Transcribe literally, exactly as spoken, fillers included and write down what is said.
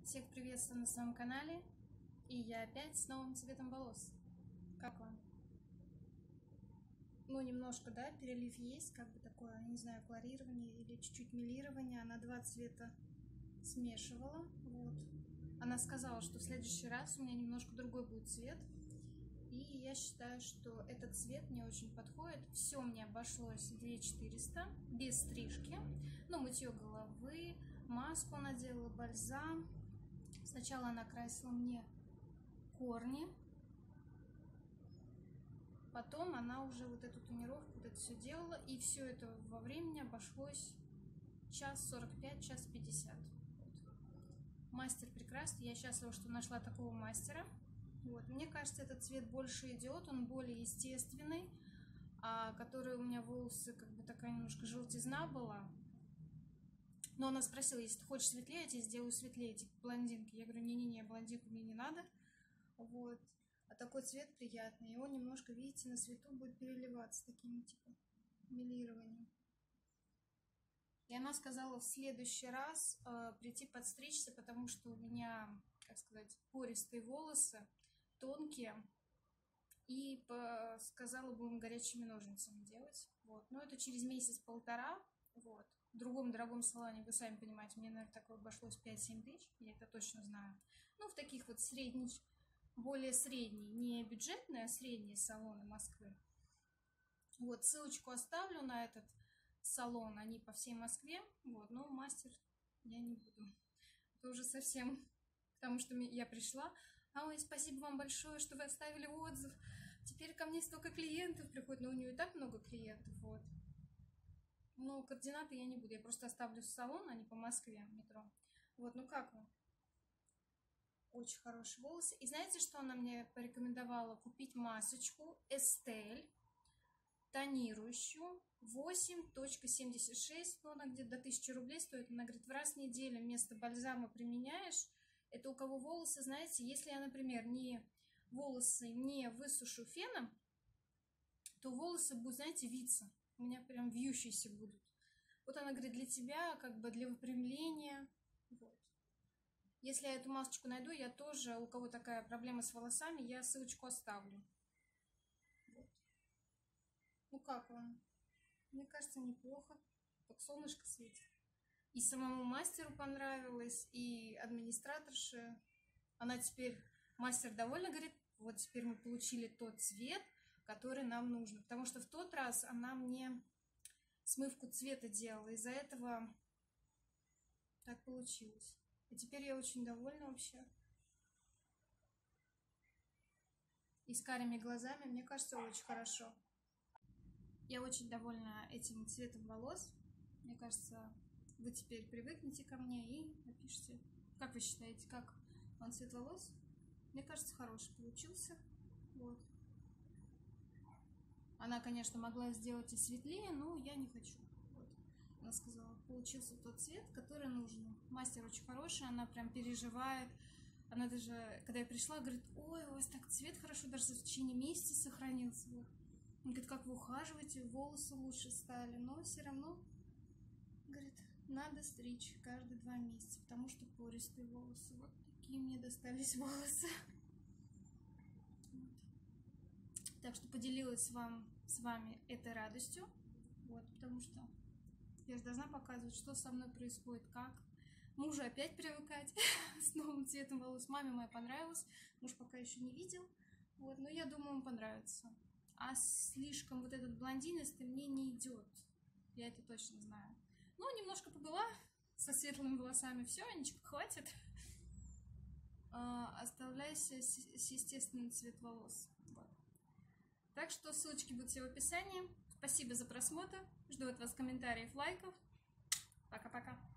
Всех приветствую на своем канале, и я опять с новым цветом волос. Как вам? Ну, немножко, да, перелив есть, как бы такое, не знаю, колорирование или чуть-чуть мелирование. Она два цвета смешивала, вот. Она сказала, что в следующий раз у меня немножко другой будет цвет, и я считаю, что этот цвет мне очень подходит. Все мне обошлось две тысячи четыреста, без стрижки, ну, мытье головы, маску надела, бальзам. Сначала она красила мне корни, потом она уже вот эту тонировку, вот это все делала, и все это во времени обошлось час сорок пять, час пятьдесят. Вот. Мастер прекрасный, я счастлива, что нашла такого мастера. Вот. Мне кажется, этот цвет больше идет, он более естественный, а который у меня волосы, как бы такая немножко желтизна была. Но она спросила, если ты хочешь светлее, я тебе сделаю светлее, типа блондинки. Я говорю, не-не-не, блондинку мне не надо. Вот. А такой цвет приятный. И он немножко, видите, на свету будет переливаться таким, типа, мелированием. И она сказала в следующий раз э, прийти подстричься, потому что у меня, как сказать, пористые волосы, тонкие. И по, сказала, будем горячими ножницами делать. Вот. Но это через месяц-полтора. Вот. В другом дорогом салоне, вы сами понимаете, мне, наверное, такое обошлось пять-семь тысяч, я это точно знаю. Ну, в таких вот средних, более средние, не бюджетные, а средние салоны Москвы. Вот, ссылочку оставлю на этот салон, они по всей Москве, вот, но мастер я не буду. Это уже совсем, потому что я пришла, а ой, спасибо вам большое, что вы оставили отзыв, теперь ко мне столько клиентов приходит, но у нее и так много клиентов, вот. Но координаты я не буду, я просто оставлю салон, а не по Москве, метро. Вот, ну как вам? Очень хорошие волосы. И знаете, что она мне порекомендовала? Купить масочку Estelle, тонирующую, восемь точка семьдесят шесть, ну она где-то до тысячи рублей стоит. Она говорит, в раз в неделю вместо бальзама применяешь. Это у кого волосы, знаете, если я, например, не волосы не высушу феном, то волосы будут, знаете, виться. У меня прям вьющиеся будут. Вот она говорит, для тебя, как бы для выпрямления. Вот. Если я эту масочку найду, я тоже, у кого такая проблема с волосами, я ссылочку оставлю. Вот. Ну как вам? Мне кажется, неплохо. Так солнышко светит. И самому мастеру понравилось, и администраторше. Она теперь, мастер довольна, говорит, вот теперь мы получили тот цвет, который нам нужно. Потому что в тот раз она мне смывку цвета делала. Из-за этого так получилось. И теперь я очень довольна вообще. И с карими глазами, мне кажется, очень хорошо. Я очень довольна этим цветом волос. Мне кажется, вы теперь привыкнете ко мне и напишите, как вы считаете, как он цвет волос. Мне кажется, хороший получился. Вот. Она, конечно, могла сделать и светлее, но я не хочу. Вот. Она сказала, получился тот цвет, который нужен. Мастер очень хороший, она прям переживает. Она даже, когда я пришла, говорит, ой, у вас так цвет хорошо, даже в течение месяца сохранился. Вот. Она говорит, как вы ухаживаете, волосы лучше стали. Но все равно, говорит, надо стричь каждые два месяца, потому что пористые волосы. Вот такие мне достались волосы. Вот. Так что поделилась с, вам, с вами этой радостью, вот, потому что я же должна показывать, что со мной происходит, как. Мужу опять привыкать с новым цветом волос. Маме моя понравилась, муж пока еще не видел, вот, но я думаю, ему понравится. А слишком вот этот блондинистый мне не идет, я это точно знаю. Ну, немножко побыла со светлыми волосами, все, Анечка, хватит. Оставляйся с естественный цвет волос. Вот. Так что ссылочки будут все в описании. Спасибо за просмотр. Жду от вас комментариев, лайков. Пока-пока.